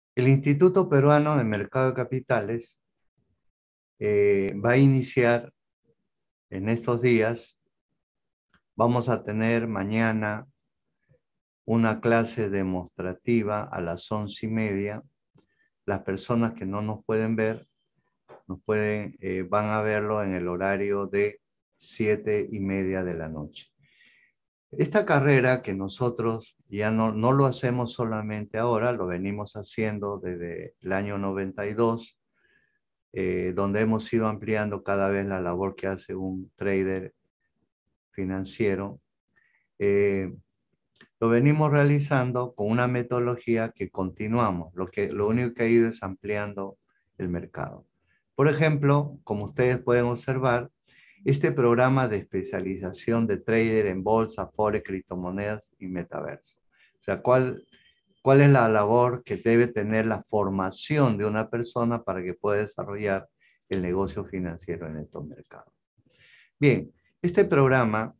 El Instituto Peruano de Mercado de Capitales va a iniciar en estos días. Vamos a tener mañana una clase demostrativa a las 11:30. Las personas que no nos pueden ver van a verlo en el horario de 7:30 de la noche. Esta carrera que nosotros ya no lo hacemos solamente ahora, lo venimos haciendo desde el año 92, donde hemos ido ampliando cada vez la labor que hace un trader financiero. Lo venimos realizando con una metodología que continuamos. Lo único que ha ido es ampliando el mercado. Por ejemplo, como ustedes pueden observar, este programa de especialización de trader en bolsa, forex, criptomonedas y metaverso. O sea, ¿cuál es la labor que debe tener la formación de una persona para que pueda desarrollar el negocio financiero en estos mercados? Bien, este programa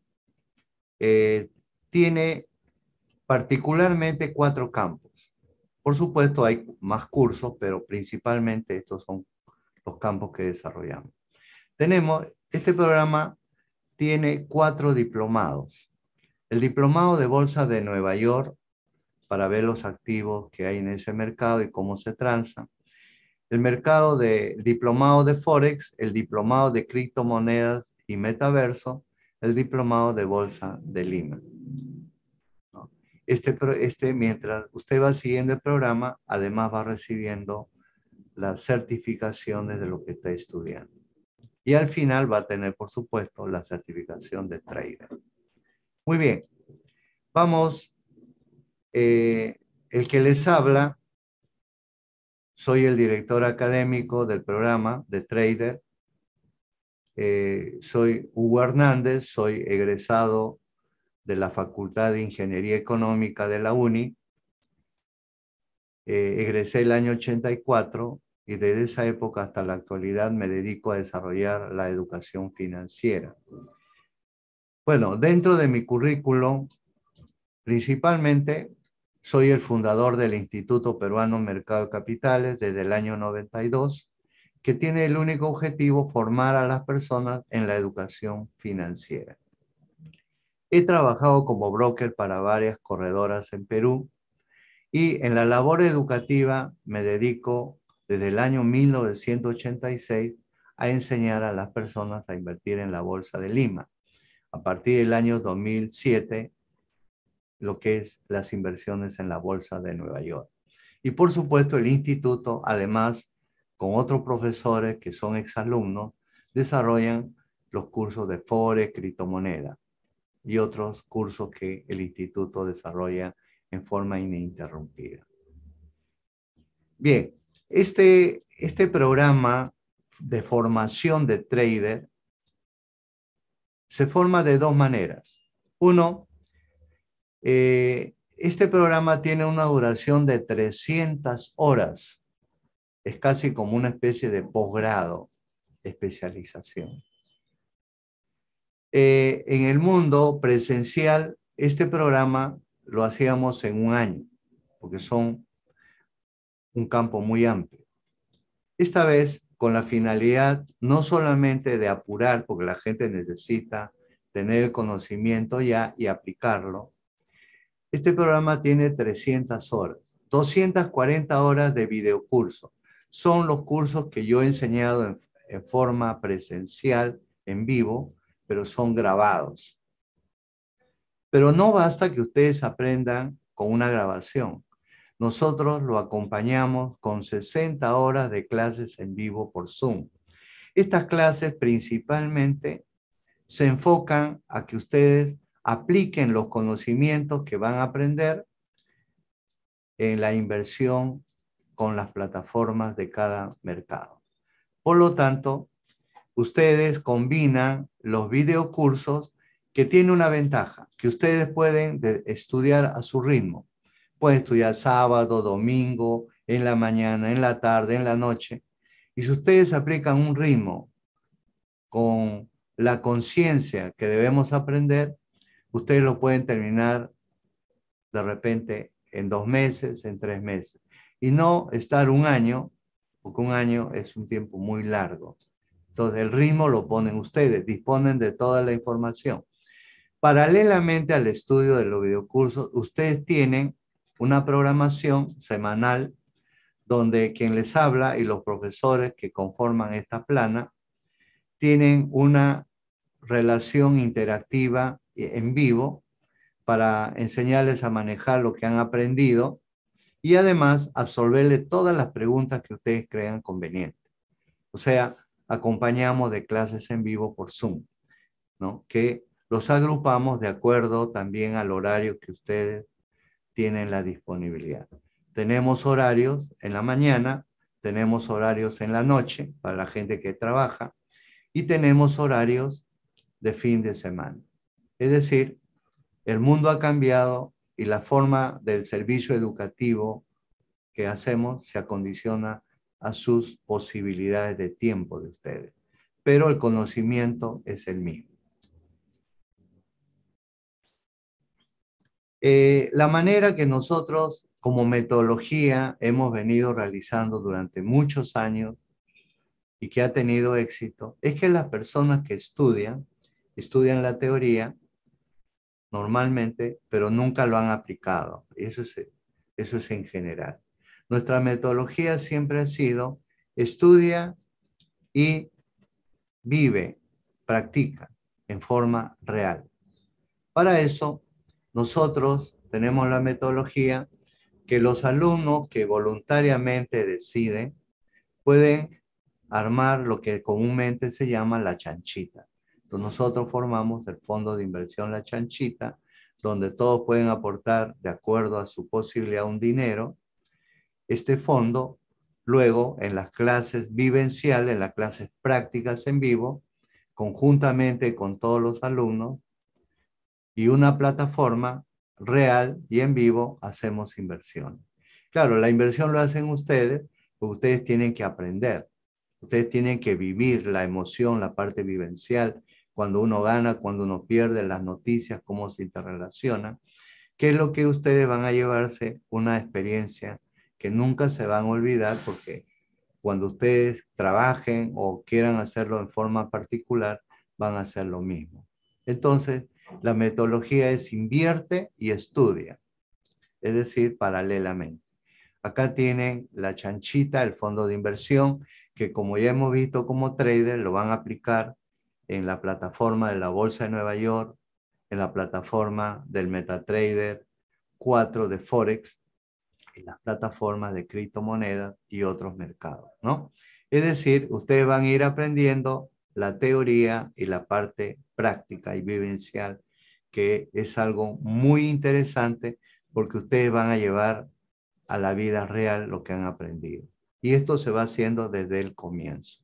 tiene particularmente 4 campos. Por supuesto, hay más cursos, pero principalmente estos son los campos que desarrollamos. Este programa tiene 4 diplomados. El diplomado de Bolsa de Nueva York, para ver los activos que hay en ese mercado y cómo se transan. El diplomado de Forex, el diplomado de criptomonedas y metaverso, el diplomado de Bolsa de Lima. Mientras usted va siguiendo el programa, además va recibiendo las certificaciones de lo que está estudiando. Y al final va a tener, por supuesto, la certificación de trader. Muy bien, vamos. El que les habla, soy el director académico del programa de trader. Soy Hugo Hernández, soy egresado de la Facultad de Ingeniería Económica de la UNI. Egresé el año 84 y desde esa época hasta la actualidad me dedico a desarrollar la educación financiera. Bueno, dentro de mi currículum, principalmente soy el fundador del Instituto Peruano Mercado de Capitales desde el año 92, que tiene el único objetivo formar a las personas en la educación financiera. He trabajado como broker para varias corredoras en Perú y en la labor educativa me dedico desde el año 1986 a enseñar a las personas a invertir en la Bolsa de Lima. A partir del año 2007, lo que es las inversiones en la Bolsa de Nueva York. Y por supuesto el instituto, además, con otros profesores que son exalumnos, desarrollan los cursos de Forex, criptomoneda y otros cursos que el instituto desarrolla en forma ininterrumpida. Bien, este programa de formación de trader se forma de 2 maneras. Uno, este programa tiene una duración de 300 horas. Es casi como una especie de posgrado, especialización. En el mundo presencial, este programa lo hacíamos en un año, porque son un campo muy amplio. Esta vez, con la finalidad no solamente de apurar, porque la gente necesita tener el conocimiento ya y aplicarlo. Este programa tiene 300 horas, 240 horas de videocurso. Son los cursos que yo he enseñado en forma presencial, en vivo, pero son grabados. Pero no basta que ustedes aprendan con una grabación. Nosotros lo acompañamos con 60 horas de clases en vivo por Zoom. Estas clases principalmente se enfocan a que ustedes apliquen los conocimientos que van a aprender en la inversión con las plataformas de cada mercado. Por lo tanto, ustedes combinan los videocursos que tienen una ventaja, que ustedes pueden estudiar a su ritmo. Pueden estudiar sábado, domingo, en la mañana, en la tarde, en la noche. Y si ustedes aplican un ritmo con la conciencia que debemos aprender, ustedes lo pueden terminar de repente en 2 meses, en 3 meses. y no estar un año, porque un año es un tiempo muy largo. Entonces, el ritmo lo ponen ustedes, disponen de toda la información. Paralelamente al estudio de los videocursos, ustedes tienen una programación semanal donde quien les habla y los profesores que conforman esta plana tienen una relación interactiva en vivo para enseñarles a manejar lo que han aprendido y además absolverle todas las preguntas que ustedes crean convenientes. O sea, acompañamos de clases en vivo por Zoom, ¿no? Que los agrupamos de acuerdo también al horario que ustedes tienen la disponibilidad. Tenemos horarios en la mañana, tenemos horarios en la noche para la gente que trabaja y tenemos horarios de fin de semana. Es decir, el mundo ha cambiado y la forma del servicio educativo que hacemos se acondiciona a sus posibilidades de tiempo de ustedes. Pero el conocimiento es el mismo. La manera que nosotros como metodología hemos venido realizando durante muchos años y que ha tenido éxito es que las personas que estudian la teoría normalmente, pero nunca lo han aplicado. Eso es en general. Nuestra metodología siempre ha sido estudia y vive, practica en forma real. Para eso, nosotros tenemos la metodología que los alumnos que voluntariamente deciden pueden armar lo que comúnmente se llama la chanchita. Entonces nosotros formamos el fondo de inversión La Chanchita, donde todos pueden aportar de acuerdo a su posibilidad un dinero. Este fondo, luego en las clases vivenciales, en las clases prácticas en vivo, conjuntamente con todos los alumnos y una plataforma real y en vivo, hacemos inversión. Claro, la inversión lo hacen ustedes, porque ustedes tienen que aprender. Ustedes tienen que vivir la emoción, la parte vivencial, cuando uno gana, cuando uno pierde, las noticias, cómo se interrelacionan, que es lo que ustedes van a llevarse una experiencia que nunca se van a olvidar porque cuando ustedes trabajen o quieran hacerlo en forma particular, van a hacer lo mismo. Entonces, la metodología es invierte y estudia, es decir, paralelamente. Acá tienen la chanchita, el fondo de inversión, que como ya hemos visto como trader, lo van a aplicar en la plataforma de la Bolsa de Nueva York, en la plataforma del MetaTrader 4 de Forex, en las plataformas de criptomonedas y otros mercados, ¿no? Es decir, ustedes van a ir aprendiendo la teoría y la parte práctica y vivencial, que es algo muy interesante porque ustedes van a llevar a la vida real lo que han aprendido. Y esto se va haciendo desde el comienzo.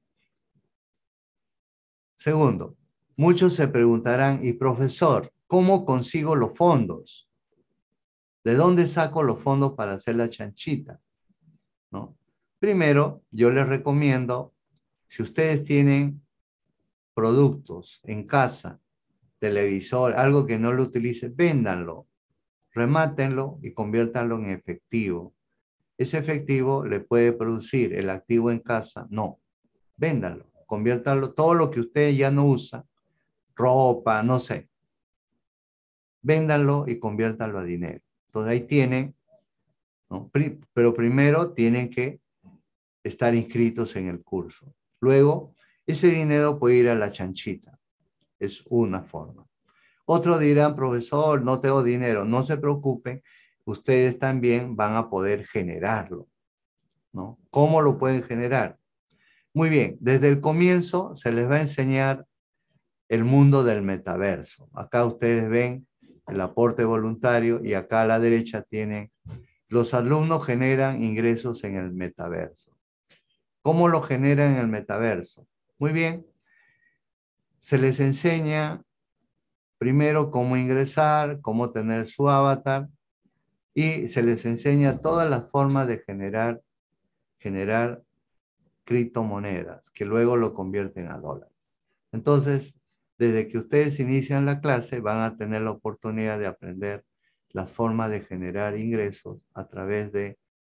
Segundo, muchos se preguntarán, y profesor, ¿cómo consigo los fondos? ¿De dónde saco los fondos para hacer la chanchita? ¿No? Primero, yo les recomiendo, si ustedes tienen productos en casa, televisor, algo que no lo utilice, véndanlo, remátenlo y conviértanlo en efectivo. Ese efectivo le puede producir el activo en casa, no, véndanlo, conviértanlo, todo lo que usted ya no usa, ropa, no sé, véndanlo y conviértanlo a dinero. Entonces ahí tienen, ¿no? Pero primero tienen que estar inscritos en el curso. Luego, ese dinero puede ir a la chanchita. Es una forma. Otros dirán, profesor, no tengo dinero. No se preocupen, ustedes también van a poder generarlo, ¿no? ¿Cómo lo pueden generar? Muy bien, desde el comienzo se les va a enseñar el mundo del metaverso. Acá ustedes ven el aporte voluntario y acá a la derecha tienen los alumnos generan ingresos en el metaverso. ¿Cómo lo generan en el metaverso? Muy bien, se les enseña primero cómo ingresar, cómo tener su avatar y se les enseña todas las formas de generar criptomonedas que luego lo convierten a dólares. Entonces, desde que ustedes inician la clase van a tener la oportunidad de aprender las formas de generar ingresos a través de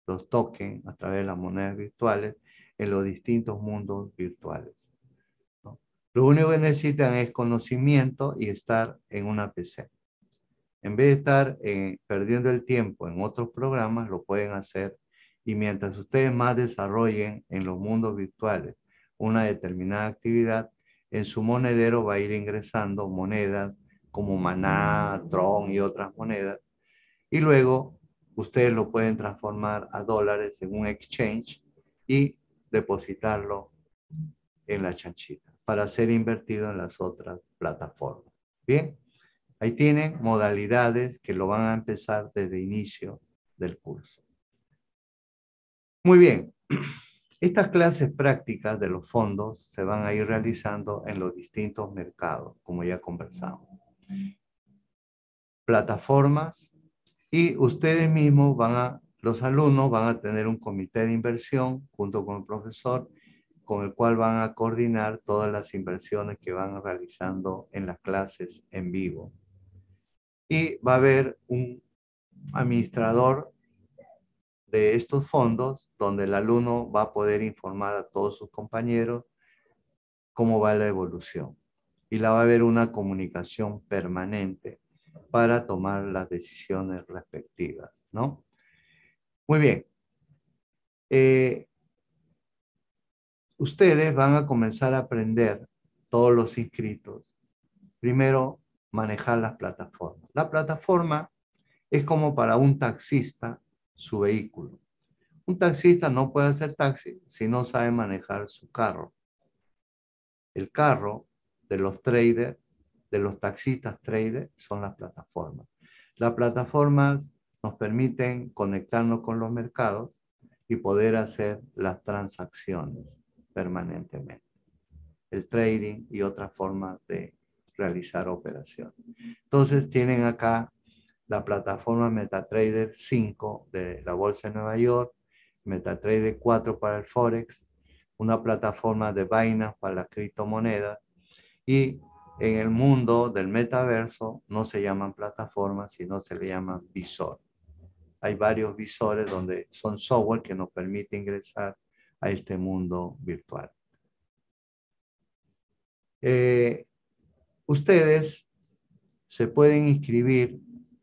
los tokens, a través de las monedas virtuales, en los distintos mundos virtuales, ¿no? Lo único que necesitan es conocimiento y estar en una PC. En vez de estar perdiendo el tiempo en otros programas, lo pueden hacer. Y mientras ustedes más desarrollen en los mundos virtuales una determinada actividad, en su monedero va a ir ingresando monedas como Maná, Tron y otras monedas. Y luego ustedes lo pueden transformar a dólares en un exchange y depositarlo en la chanchita para ser invertido en las otras plataformas. Bien. Ahí tienen modalidades que lo van a empezar desde el inicio del curso. Muy bien. Estas clases prácticas de los fondos se van a ir realizando en los distintos mercados, como ya conversamos. Plataformas, y ustedes mismos los alumnos van a tener un comité de inversión junto con el profesor, con el cual van a coordinar todas las inversiones que van realizando en las clases en vivo. Y va a haber un administrador de estos fondos donde el alumno va a poder informar a todos sus compañeros cómo va la evolución. Y va a haber una comunicación permanente para tomar las decisiones respectivas, ¿no? Muy bien. Ustedes van a comenzar a aprender, todos los inscritos, primero manejar las plataformas. La plataforma es como para un taxista su vehículo. Un taxista no puede hacer taxi si no sabe manejar su carro. El carro de los traders, de los taxistas traders, son las plataformas. Las plataformas nos permiten conectarnos con los mercados y poder hacer las transacciones permanentemente. El trading y otras formas de realizar operaciones. Entonces tienen acá la plataforma MetaTrader 5 de la Bolsa de Nueva York, MetaTrader 4 para el Forex, una plataforma de Binance para las criptomonedas, y en el mundo del metaverso no se llaman plataformas, sino se le llaman visor. Hay varios visores donde son software que nos permite ingresar a este mundo virtual. Ustedes se pueden inscribir,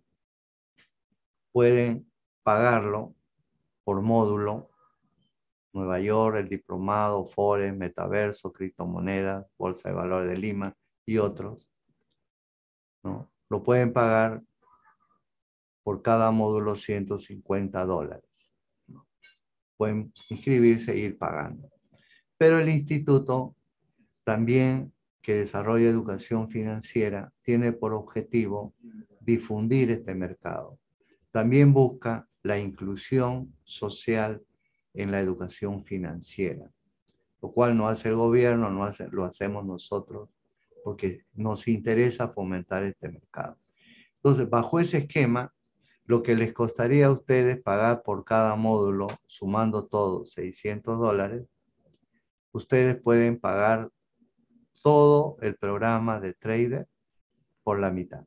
pueden pagarlo por módulo. Nueva York, el diplomado, Forex, metaverso, criptomonedas, Bolsa de Valores de Lima y otros, ¿no? Lo pueden pagar por cada módulo $150, ¿no? Pueden inscribirse e ir pagando. Pero el instituto también, que desarrolla educación financiera, tiene por objetivo difundir este mercado. También busca la inclusión social en la educación financiera, lo cual no hace el gobierno, lo hacemos nosotros, porque nos interesa fomentar este mercado. Entonces, bajo ese esquema, lo que les costaría a ustedes pagar por cada módulo, sumando todo, $600, ustedes pueden pagar todo el programa de trader por la mitad.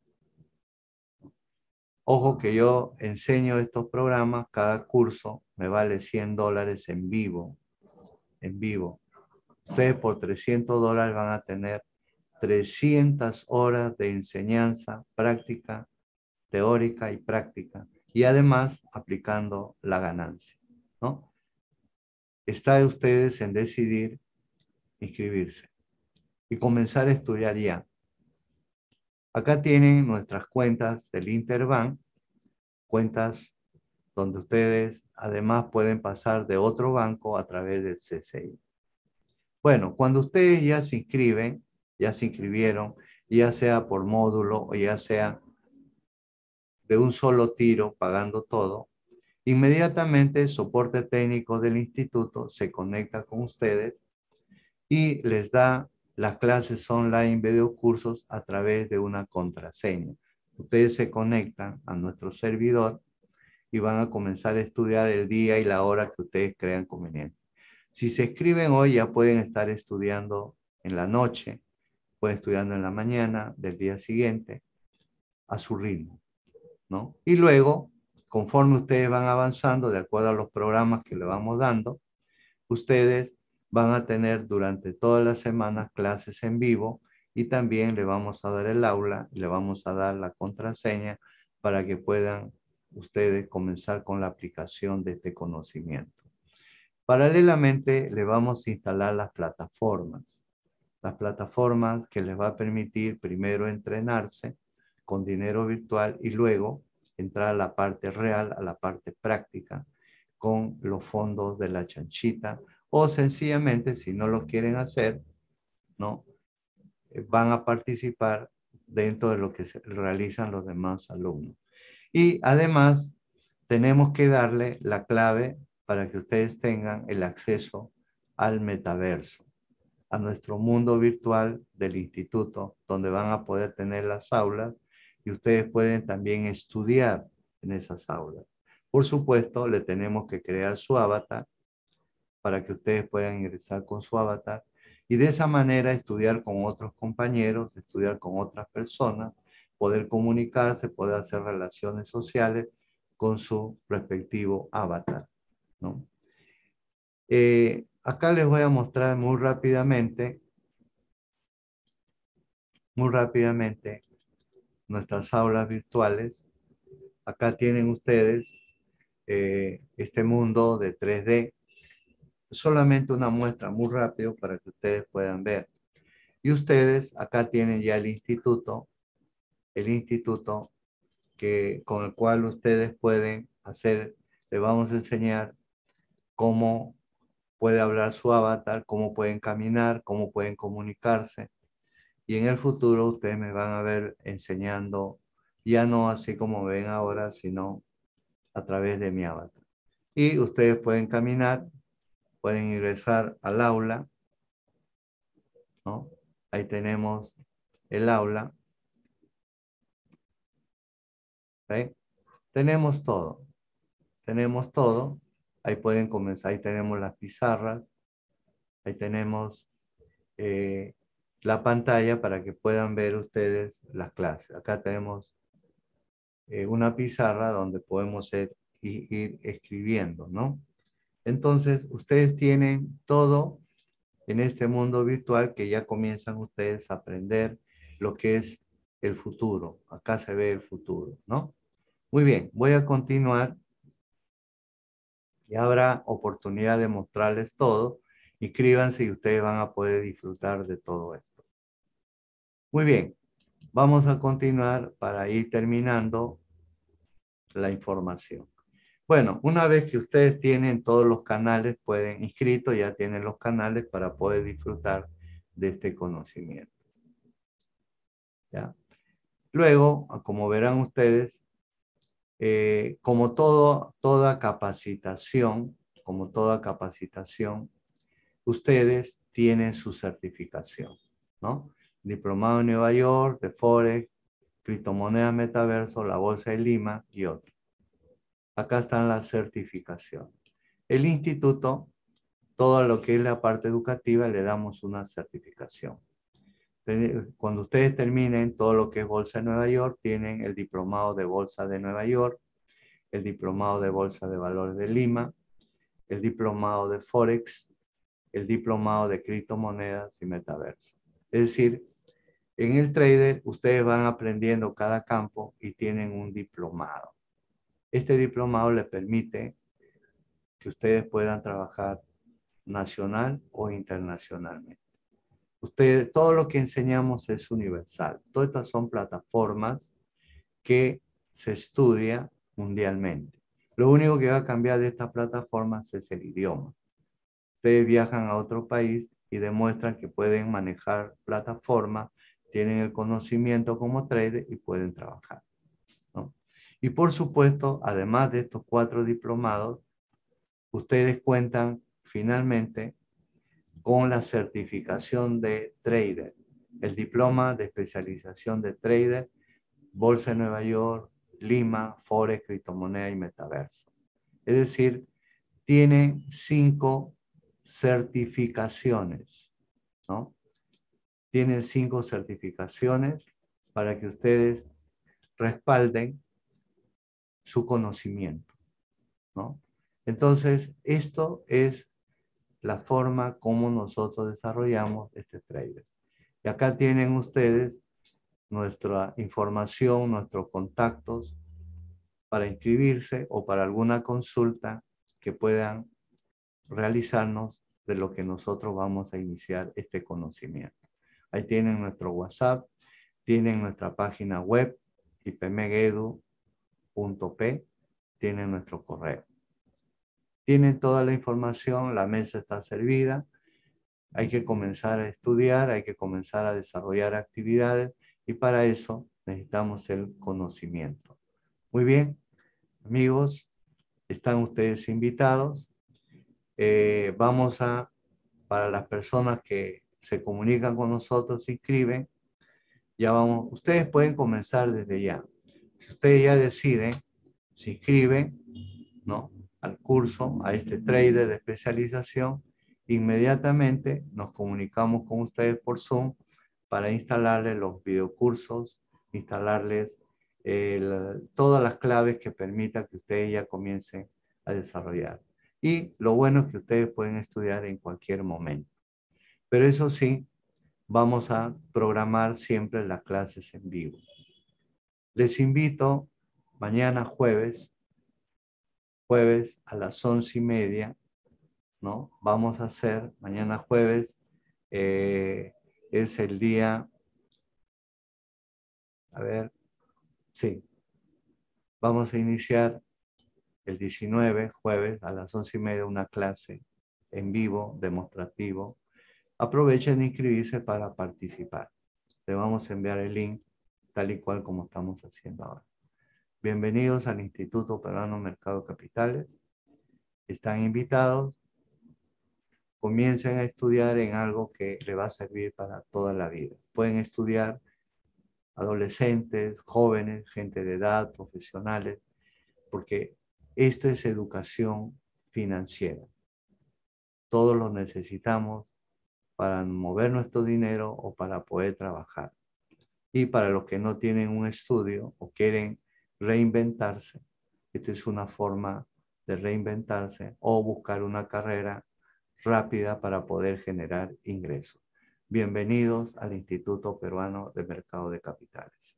Ojo que yo enseño estos programas, cada curso me vale $100 en vivo. En vivo. Ustedes por $300 van a tener 300 horas de enseñanza práctica, teórica y práctica, y además aplicando la ganancia, ¿no? Está de ustedes en decidir inscribirse y comenzar a estudiar ya. Acá tienen nuestras cuentas del Interbank, cuentas donde ustedes además pueden pasar de otro banco a través del CCI. Bueno, cuando ustedes ya se inscriben, ya se inscribieron, ya sea por módulo o ya sea de un solo tiro pagando todo, inmediatamente el soporte técnico del instituto se conecta con ustedes y les da las clases online, videocursos a través de una contraseña. Ustedes se conectan a nuestro servidor y van a comenzar a estudiar el día y la hora que ustedes crean conveniente. Si se escriben hoy, ya pueden estar estudiando en la noche, pueden estudiando en la mañana del día siguiente, a su ritmo, ¿no? Y luego conforme ustedes van avanzando, de acuerdo a los programas que le vamos dando, ustedes van a tener durante todas las semanas clases en vivo y también le vamos a dar el aula, le vamos a dar la contraseña para que puedan ustedes comenzar con la aplicación de este conocimiento. Paralelamente, le vamos a instalar las plataformas que les va a permitir primero entrenarse con dinero virtual y luego entrar a la parte real, a la parte práctica, con los fondos de la chanchita, o sencillamente, si no lo quieren hacer, ¿no? Van a participar dentro de lo que realizan los demás alumnos. Y además, tenemos que darle la clave para que ustedes tengan el acceso al metaverso, a nuestro mundo virtual del instituto, donde van a poder tener las aulas y ustedes pueden también estudiar en esas aulas. Por supuesto, le tenemos que crear su avatar para que ustedes puedan ingresar con su avatar y de esa manera estudiar con otros compañeros, estudiar con otras personas, poder comunicarse, poder hacer relaciones sociales con su respectivo avatar, ¿no? Acá les voy a mostrar muy rápidamente nuestras aulas virtuales. Acá tienen ustedes este mundo de 3D. Solamente una muestra muy rápido para que ustedes puedan ver. Y ustedes acá tienen ya el instituto con el cual ustedes pueden hacer, les vamos a enseñar cómo puede hablar su avatar, cómo pueden caminar, cómo pueden comunicarse. Y en el futuro ustedes me van a ver enseñando, ya no así como ven ahora, sino a través de mi avatar. Y ustedes pueden caminar, pueden ingresar al aula, ¿no? Ahí tenemos el aula. ¿Okay? Tenemos todo. Ahí pueden comenzar, ahí tenemos las pizarras, ahí tenemos la pantalla para que puedan ver ustedes las clases. Acá tenemos una pizarra donde podemos ir escribiendo, ¿no? Entonces, ustedes tienen todo en este mundo virtual que ya comienzan ustedes a aprender lo que es el futuro. Acá se ve el futuro, ¿no? Muy bien, voy a continuar y habrá oportunidad de mostrarles todo. Inscríbanse y ustedes van a poder disfrutar de todo esto. Muy bien, vamos a continuar para ir terminando la información. Bueno, una vez que ustedes tienen todos los canales, pueden inscritos, ya tienen los canales para poder disfrutar de este conocimiento. ¿Ya? Luego, como verán ustedes, como toda capacitación, ustedes tienen su certificación, ¿no? Diplomado en Nueva York, de Forex, criptomonedas, metaverso, la Bolsa de Lima y otros. Acá están las certificaciones. El instituto, todo lo que es la parte educativa, le damos una certificación. Cuando ustedes terminen todo lo que es Bolsa de Nueva York, tienen el diplomado de Bolsa de Nueva York, el diplomado de Bolsa de Valores de Lima, el diplomado de Forex, el diplomado de criptomonedas y metaverso. Es decir, en el trader ustedes van aprendiendo cada campo y tienen un diplomado. Este diplomado les permite que ustedes puedan trabajar nacional o internacionalmente. Ustedes, todo lo que enseñamos es universal. Todas estas son plataformas que se estudia mundialmente. Lo único que va a cambiar de estas plataformas es el idioma. Ustedes viajan a otro país y demuestran que pueden manejar plataformas, tienen el conocimiento como trader y pueden trabajar, ¿no? Y por supuesto, además de estos 4 diplomados, ustedes cuentan finalmente con la certificación de trader, el diploma de especialización de trader, Bolsa de Nueva York, Lima, Forex, criptomoneda y metaverso. Es decir, tienen 5 certificaciones, ¿no? Tienen 5 certificaciones para que ustedes respalden su conocimiento, ¿no? Entonces, esto es la forma como nosotros desarrollamos este trader. Y acá tienen ustedes nuestra información, nuestros contactos para inscribirse o para alguna consulta que puedan realizarnos de lo que nosotros vamos a iniciar este conocimiento. Ahí tienen nuestro WhatsApp, tienen nuestra página web, ipmegedu.p, tienen nuestro correo. Tienen toda la información, la mesa está servida, hay que comenzar a estudiar, hay que comenzar a desarrollar actividades y para eso necesitamos el conocimiento. Muy bien, amigos, están ustedes invitados. Para las personas que se comunican con nosotros, se inscriben, ya vamos, ustedes pueden comenzar desde ya. Si ustedes ya deciden, se inscriben, ¿no?, al curso, a este trader de especialización, inmediatamente nos comunicamos con ustedes por Zoom para instalarles los videocursos, instalarles todas las claves que permitan que ustedes ya comiencen a desarrollar. Y lo bueno es que ustedes pueden estudiar en cualquier momento. Pero eso sí, vamos a programar siempre las clases en vivo. Les invito mañana jueves a las 11:30, ¿no? Vamos a hacer, mañana jueves, es el día, a ver, sí, vamos a iniciar el 19, jueves, a las 11:30, una clase en vivo, demostrativo. Aprovechen de inscribirse para participar. Le vamos a enviar el link tal y cual como estamos haciendo ahora. Bienvenidos al Instituto Peruano Mercado de Capitales. Están invitados. Comiencen a estudiar en algo que le va a servir para toda la vida. Pueden estudiar adolescentes, jóvenes, gente de edad, profesionales, porque esto es educación financiera. Todos lo necesitamos para mover nuestro dinero o para poder trabajar. Y para los que no tienen un estudio o quieren reinventarse, esta es una forma de reinventarse o buscar una carrera rápida para poder generar ingresos. Bienvenidos al Instituto Peruano de Mercado de Capitales.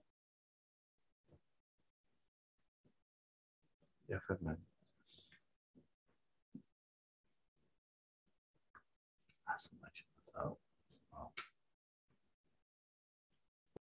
Ya, Fernando. Ah,